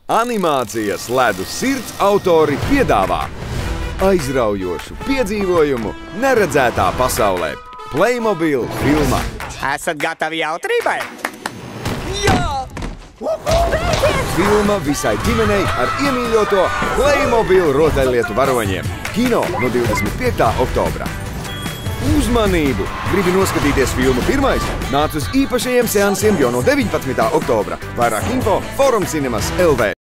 Animācijas ledus sirds autori piedāvā aizraujošu piedzīvojumu neredzētā pasaulē. Playmobil filma. Esat gatavi jautrībai? Jā! Filma visai ģimenei ar iemīļoto Playmobil rotaļlietu varoņiem. Kino no 25. oktobra. Uzmanību! Gribi noskatīties filmu pirmais? Nāc uz īpašajiem seansiem jau no 19. oktobra. Vairāk info Forum Cinemas LV.